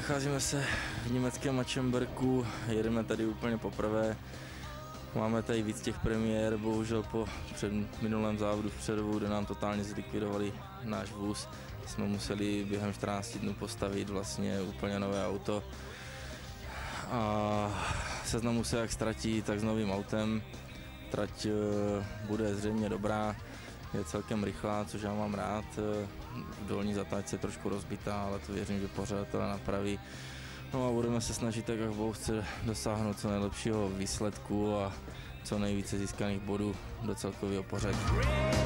Nacházíme se v německém Matschenbergu, jedeme tady úplně poprvé. Máme tady víc těch premiér, bohužel po minulém závodu v Přerovu, kde nám totálně zlikvidovali náš vůz. Jsme museli během 14 dnů postavit vlastně úplně nové auto. A Seznamu se jak ztratí, tak s novým autem. Trať bude zřejmě dobrá, je celkem rychlá, což já mám rád. Dolní zatáčce je trošku rozbitá, ale to věřím, že pořadatelé napraví. No a budeme se snažit, tak jak Bůh chce, dosáhnout co nejlepšího výsledku a co nejvíce získaných bodů do celkového pořadí.